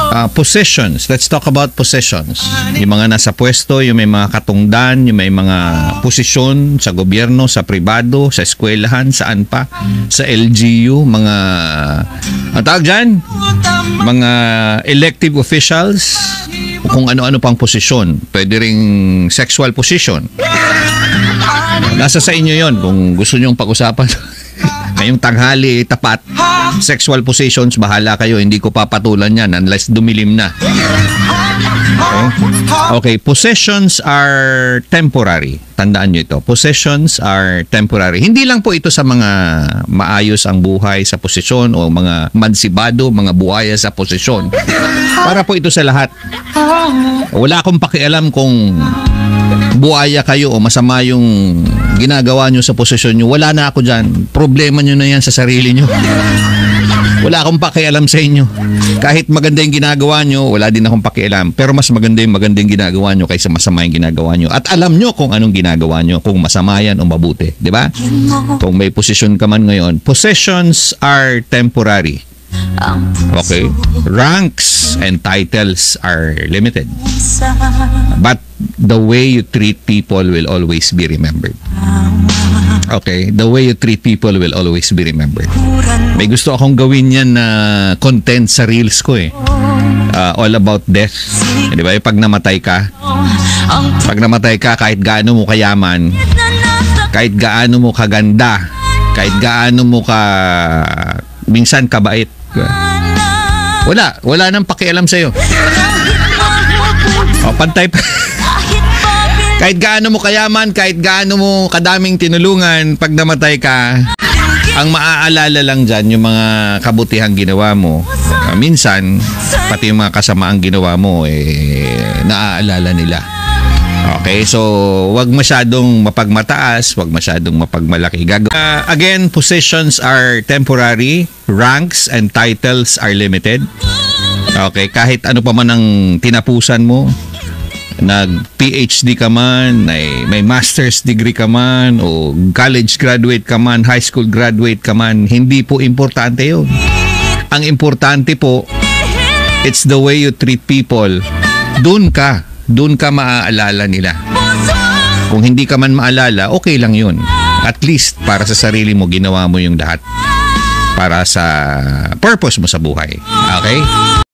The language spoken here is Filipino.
Possessions. Let's talk about possessions. Yung mga nasa pwesto, yung may mga katungdan, yung may mga posisyon sa gobyerno, sa pribado, sa eskwelahan, saan pa, sa LGU, mga ang tawag dyan, mga elective officials, kung ano-ano pang posisyon. Pwede ring sexual position. Nasa sa inyo yon kung gusto nyong pag-usapan. Ngayong tanghali, tapat. Sexual positions, bahala kayo. Hindi ko papatulan yan unless dumilim na. Okay, possessions are temporary. Tandaan nyo ito. Possessions are temporary. Hindi lang po ito sa mga maayos ang buhay sa posisyon o mga mansibado, mga buhaya sa posisyon. Para po ito sa lahat. Wala akong pakialam kung buhaya kayo o masama yung ginagawa nyo sa posisyon nyo. Wala na ako dyan. Problema nyo na yan sa sarili nyo. Wala akong pakialam sa inyo. Kahit maganda yung ginagawa nyo, wala din akong pakialam. Pero mas maganda yung ginagawa nyo kaysa masama yung ginagawa nyo. At alam nyo kung anong ginagawa nyo, kung masama yan o mabuti. Diba? Kung may posisyon ka man ngayon, possessions are temporary. Okay? Ranks and titles are limited. But the way you treat people will always be remembered. Okay? The way you treat people will always be remembered. May gusto akong gawin yan na content sa reels ko eh. All about death. Di ba? Pag namatay ka, kahit gaano mo kayaman, kahit gaano mo kaganda, kahit gaano mo minsan kabait, wala nang pakialam sa'yo. Pantay pa. Kahit gaano mo kayaman, kahit gaano mo kadaming tinulungan, pag namatay ka, ang maaalala lang dyan yung mga kabutihang ginawa mo. Minsan, pati yung mga kasamaang ginawa mo, naaalala nila. Okay, so wag masyadong mapagmataas, wag masyadong mapagmalaki. Again, positions are temporary, ranks and titles are limited. Okay, kahit ano pa man ang tinapusan mo, nag-PhD ka man, may master's degree ka man, o college graduate ka man, high school graduate ka man, hindi po importante yun. Ang importante po, it's the way you treat people. Doon ka maaalala nila. Kung hindi ka man maalala, okay lang yun. At least, para sa sarili mo, ginawa mo yung lahat. Para sa purpose mo sa buhay. Okay?